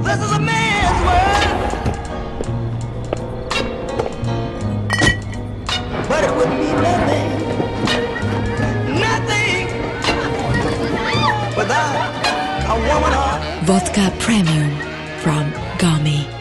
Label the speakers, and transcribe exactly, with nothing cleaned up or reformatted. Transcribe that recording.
Speaker 1: This is a man's world, but it would be nothing, nothing without a woman heart.
Speaker 2: Vodka Premium from Gummy.